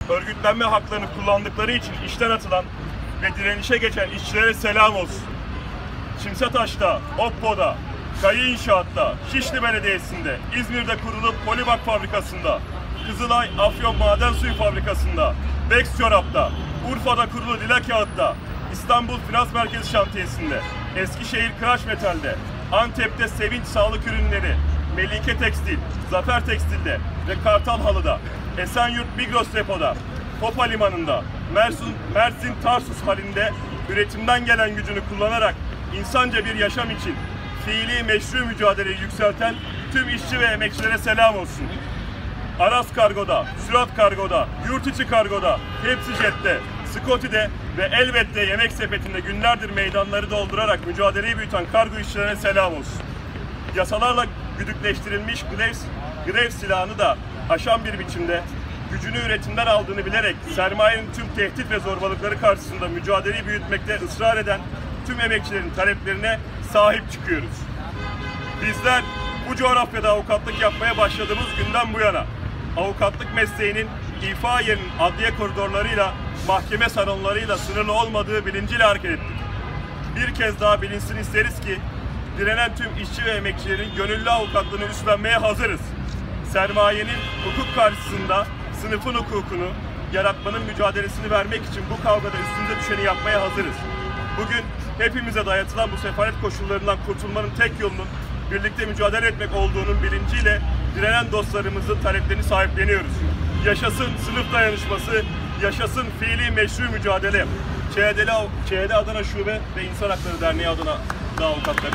örgütlenme haklarını kullandıkları için işten atılan ve direnişe geçen işçilere selam olsun. Çimsataş'ta, Oppo'da, Kayı İnşaat'ta, Şişli Belediyesi'nde, İzmir'de kurulu Polibak Fabrikası'nda, Kızılay Afyon Maden Suyu Fabrikası'nda, Bex Çorap'ta, Urfa'da kurulu Dila Kağıt'ta, İstanbul Finans Merkezi Şantiyesi'nde, Eskişehir Kıraç Metal'de, Antep'te Sevinç Sağlık Ürünleri, Melike Tekstil, Zafer Tekstil'de ve Kartal Halı'da, Esenyurt Migros Depo'da, Kopa Limanı'nda, Mersin Tarsus halinde üretimden gelen gücünü kullanarak insanca bir yaşam için fiili meşru mücadeleyi yükselten tüm işçi ve emekçilere selam olsun. Aras Kargo'da, Sürat Kargo'da, Yurt içi Kargo'da, Hepsi Jet'te, Scotty'de ve elbette Yemek Sepeti'nde günlerdir meydanları doldurarak mücadeleyi büyüten kargo işçilerine selam olsun. Yasalarla güdükleştirilmiş grev silahını da aşan bir biçimde gücünü üretimden aldığını bilerek sermayenin tüm tehdit ve zorbalıkları karşısında mücadeleyi büyütmekte ısrar eden tüm emekçilerin taleplerine sahip çıkıyoruz. Bizler bu coğrafyada avukatlık yapmaya başladığımız günden bu yana avukatlık mesleğinin ifa yerinin adliye koridorlarıyla, mahkeme salonlarıyla sınırlı olmadığı bilinciyle hareket ettik. Bir kez daha bilinsin isteriz ki direnen tüm işçi ve emekçilerin gönüllü avukatlığını üstlenmeye hazırız. Sermayenin hukuk karşısında sınıfın hukukunu yaratmanın mücadelesini vermek için bu kavgada üstümüze düşeni yapmaya hazırız. Bugün hepimize dayatılan bu sefalet koşullarından kurtulmanın tek yolunun birlikte mücadele etmek olduğunun bilinciyle direnen dostlarımızın taleplerini sahipleniyoruz. Yaşasın sınıf dayanışması, yaşasın fiili meşru mücadele. ÇED Adana Şube ve İnsan Hakları Derneği adına da avukatları.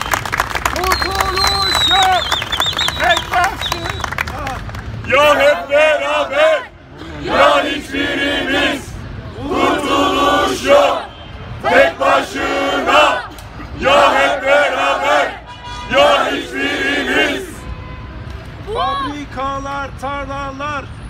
Kurtuluş yok! Tek başına! Ya hep beraber, ya hiçbirimiz. Kurtuluş yok, tek başına. Ya hep beraber, ya hiçbirimiz. Fabrikalar, tarlalar,